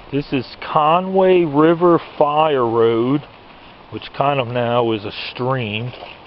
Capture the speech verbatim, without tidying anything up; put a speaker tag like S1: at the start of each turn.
S1: This is Conway River Fire Road, which kind of now is a stream.